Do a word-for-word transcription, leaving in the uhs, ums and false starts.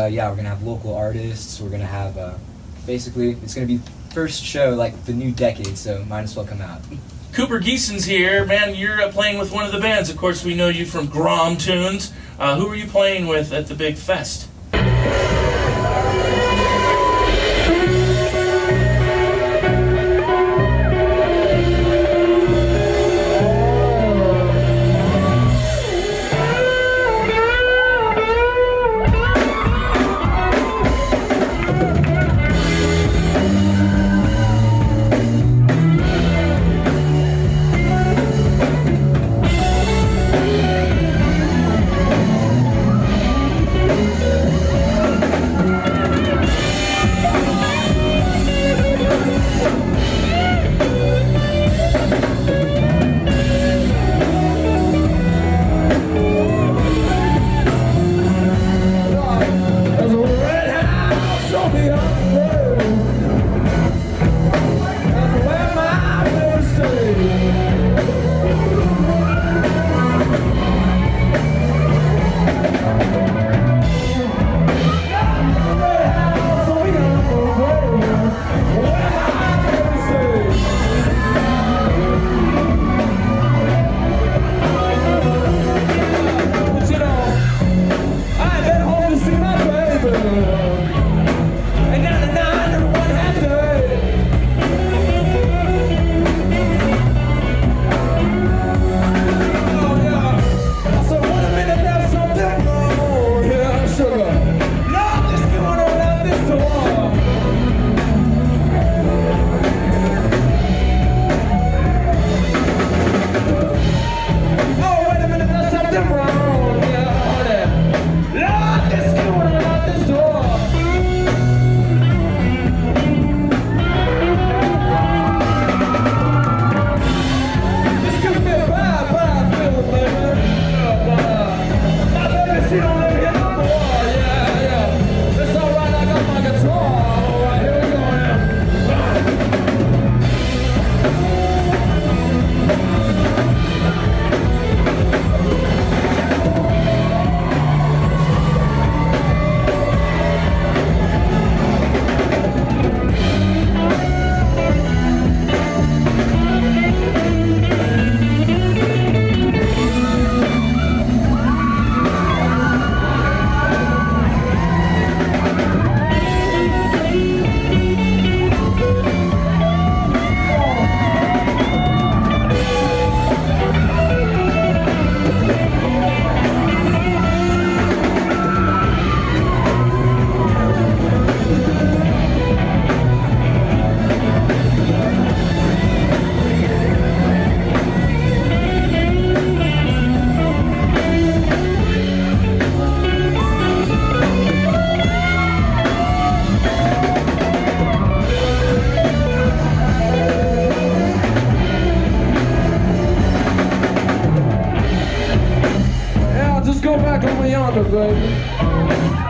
yeah, we're gonna have local artists. We're gonna have uh, basically it's gonna be first show like the new decade, so might as well come out. Cooper Geeson's here, man. You're uh, playing with one of the bands. Of course, we know you from Grom Tunes. Uh, who are you playing with at the big fest? Go back over yonder, baby.